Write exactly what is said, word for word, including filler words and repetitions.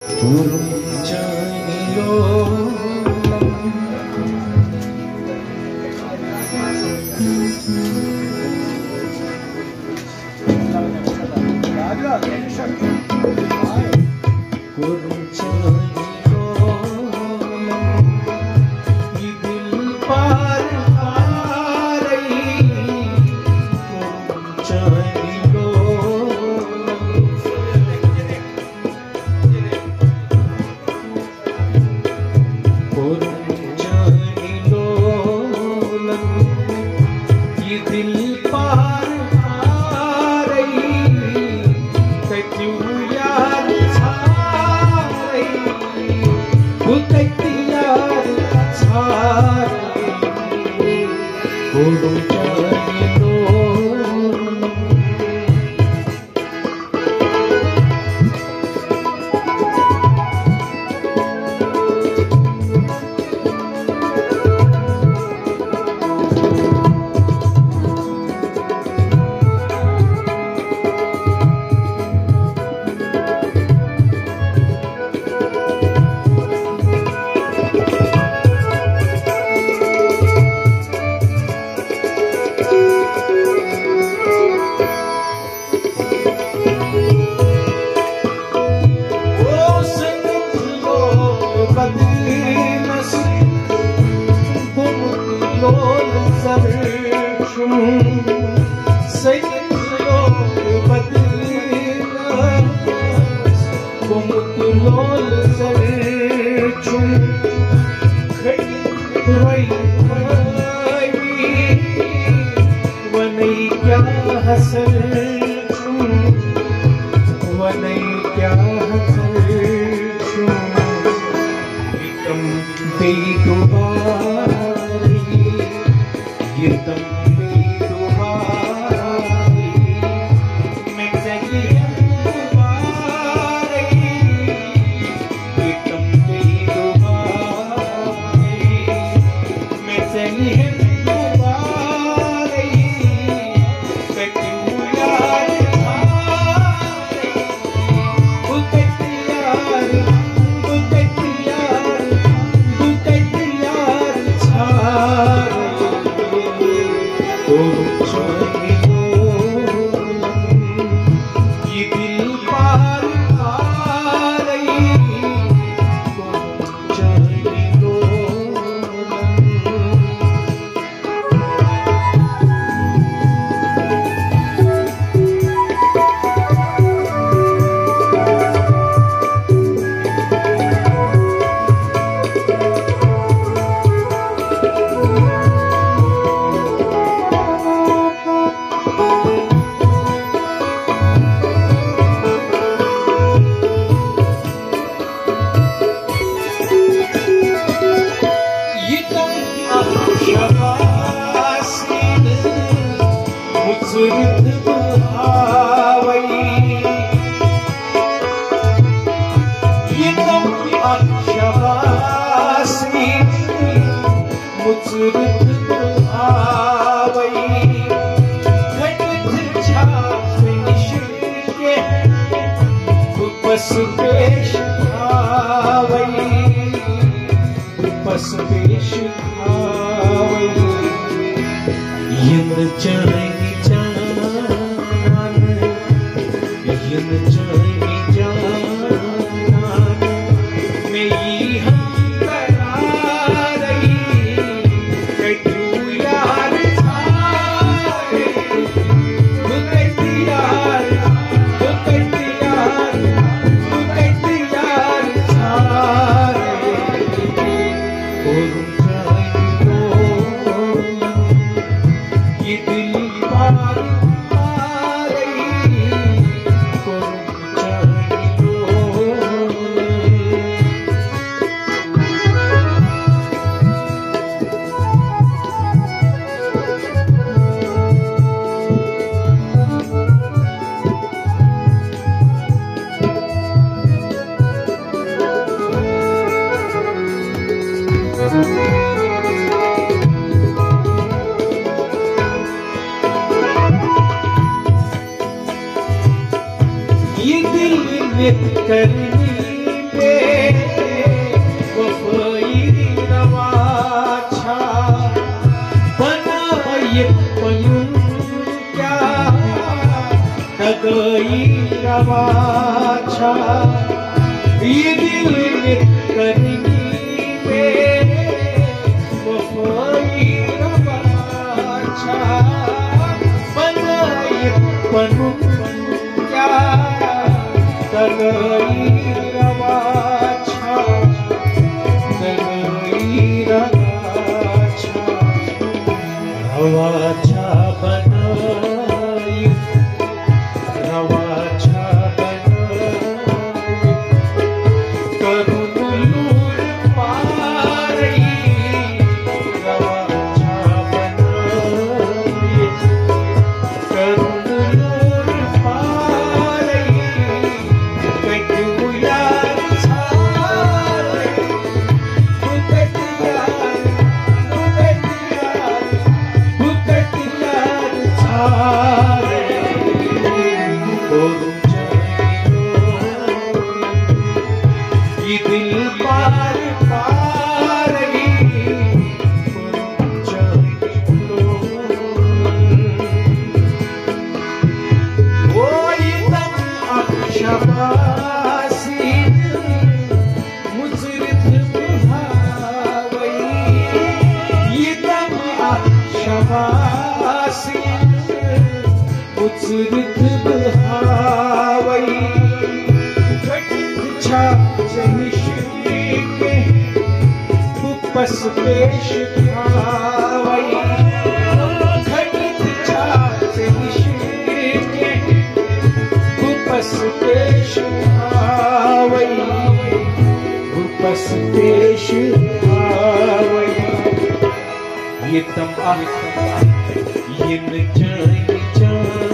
korum chaine Lolan, korum chaine Lolan, ye dil par parai, korum chaine Lolan, korum chaine Lolan, ye dil par parai, kaju yaar chaarai, wo kaju yaar chaarai, korum chaine Lolan. Korum chaine रवाछा ये दिल करनी में वफाई रवाछा बनाई पनु क्या तगई रवाछा तगई रवाछा रवाछा बनाई रवाछा बनाई करुण लूर पारई रवाछा बनाई करुण लूर पारई कटु यार छारे भुकट यार भुकट यार भुकट यार छारे कोरुम ये दिल पार पार शबासी मुजरित बुहावई ये दम शबासी मुजरित बुहावई घटित छा चहिश्री के उपस पेश आवई घटित छा चहिश्री के उपस पेश आवई उपस पेश आवई ये तम ये न जाने जाने